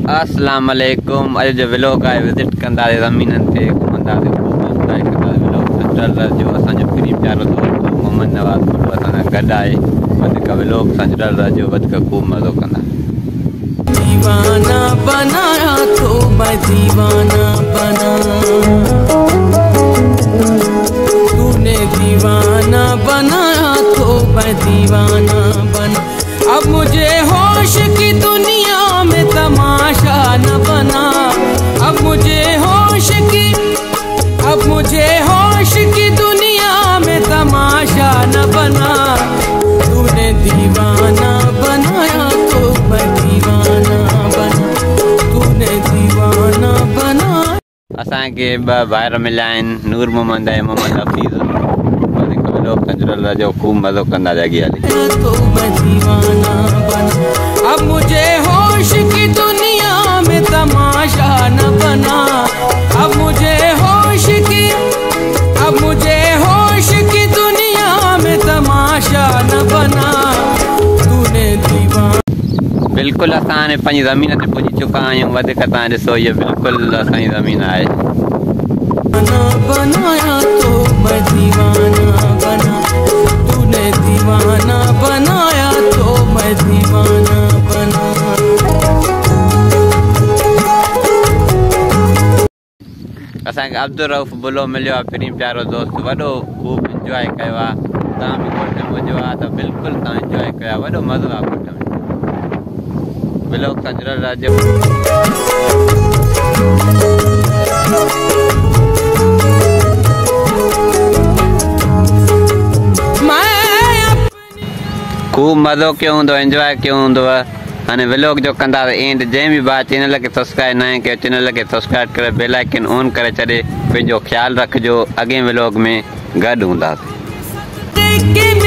अस्सलाम वालेकुम। अॼु जो व्लॉग आहे विज़िट कंदासीं ज़मीननि ते घुमंदासीं जो असांजो प्रीम प्यारो दोस्त मोहम्मद नवाज़ भुट्टो असां सां गॾु आहे। वधीक व्लॉग सां जुड़ियल रहिजो, वधीक ख़ूब मज़ो कंदा। दीवाना बनाया तो मैं दीवाना बना, तूने दीवाना बनाया तो मैं दीवाना बना। अब मुझे होश की दुनिया में तमाशा न बना, अब मुझे होश की दुनिया में तमाशा न बना। तूने दीवाना बनाया तो मैं दीवाना बना, तूने दीवाना बना। असांखे ॿ भाइर मिलिया आहिनि, नूर मोहम्मद ऐं मोहम्मद हफ़ीज़। वधीक व्लॉग सां जुड़ियल रहिजो, ख़ूब मज़ो कंदा अॻियां हली। तो मैं दीवाना बना, अब मुझे होश की दुनिया में तमाशा न बना। अब मुझे होश की दुनिया में तमाशा न बना। तूने दीवाना। बिल्कुल असां हाणे पंहिंजी ज़मीन ते पहुची चुका आहियूं। वधीक तव्हां ॾिसो, इहा बिल्कुलु असांजी ज़मीन आहे। बनाया तो मैं दीवाना बना, तूने दीवाना बनाया तो मैं दीवाना बना। असांखे अब्दुल रऊफ़ बुलो मिलियो आहे, प्रीम प्यारो दोस्त। वॾो ख़ूब इंजॉय कयो आहे। तव्हां बि ॻोठ में हुजो आहे त बिल्कुलु तव्हां इंजॉय कयो आहे। वॾो मज़ो आहे ॻोठ में। व्लॉग सां जुड़ियल रहिजो। ख़ूब मज़ो कयो हूंदो, एंजॉय कयो हूंदो। हाणे व्लॉग जो कंदासीं एंड। जंहिं बि भाउ चैनल खे सब्सक्राइब न कयो, चैनल खे सब्सक्राइब करे बेल आइकन ऑन करे छॾे। पंहिंजो ख़्यालु रखिजो। अॻे व्लॉग में गॾु हूंदासीं।